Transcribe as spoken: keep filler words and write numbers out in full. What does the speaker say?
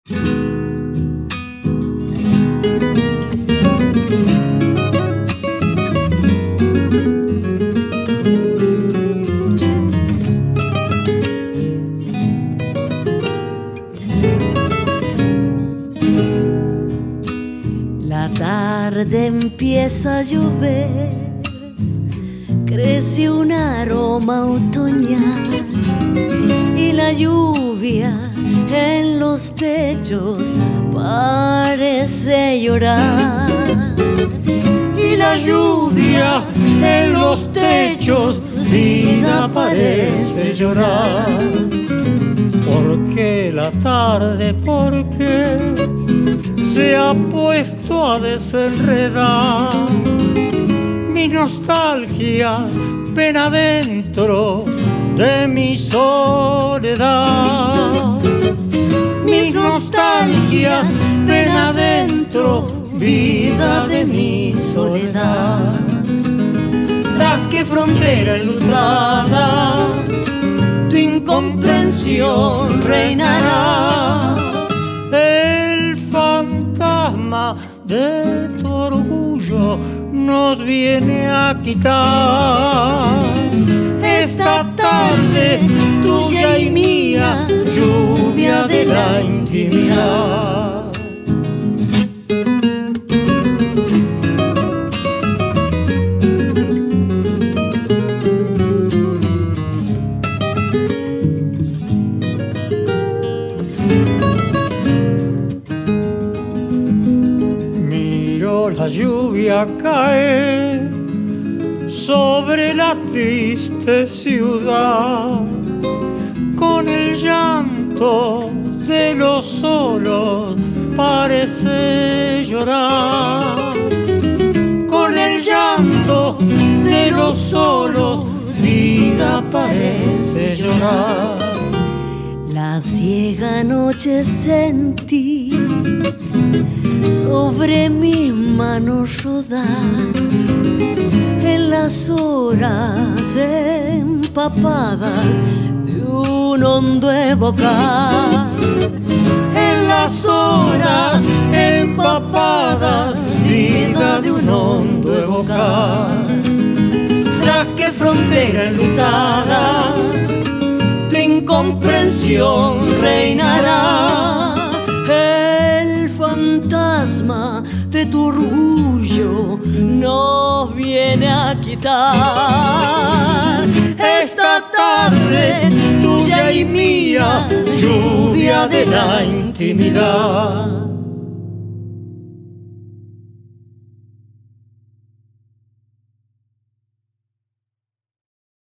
La tarde empieza a llover, crece un aroma otoñal y la lluvia en los techos parece llorar. Y la lluvia en los techos, vida, parece llorar. ¿Por qué la tarde? ¿Por qué se ha puesto a desenredar? Mi nostalgia pena dentro de mi soledad. Mis nostalgias pena dentro, vida de mi soledad. Tras que frontera enlutada, tu incomprensión reinará. El fantasma de tu orgullo nos viene a quitar esta tarde tuya y mía, lluvia de la intimidad. La lluvia cae sobre la triste ciudad, con el llanto de los solos parece llorar. Con el llanto de los solos, vida parece llorar. La ciega noche sentí sobre mi mano rodar, en las horas empapadas de un hondo evocar. En las horas empapadas, vida de un hondo evocar. Tras que frontera enlutada, tu incomprensión reinará. El fantasma de tu orgullo nos viene a quitar esta tarde tuya y mía, lluvia de la intimidad.